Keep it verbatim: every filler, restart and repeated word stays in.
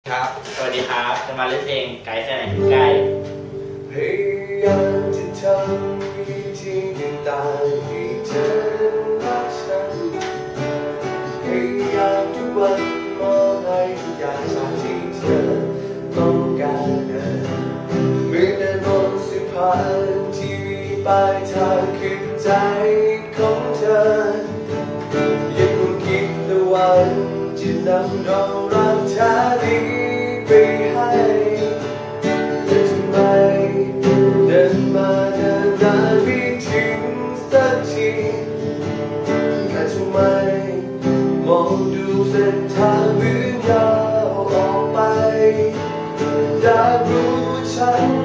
ครับสวัสดีครับจะมาเล่นเพลงไกลแค่ไหนใกล้พยายามจะทำวิธีต่างๆให้เธอรักฉันพยายามทุกวันมองให้ทุกอย่างจากที่เธอต้องการเดินเหมือนเดินบนสะพานที่มีปลายทางคือใจของเธอยังคงคิดและหวังจะนำดอกรักแท้นี้ไปให้แต่ทำไมเดินมาเดินนานไม่ถึงสักทีแต่ทำไมมองดูเส้นทางเหมือนยาวออกไปอยากรู้ว่าฉัน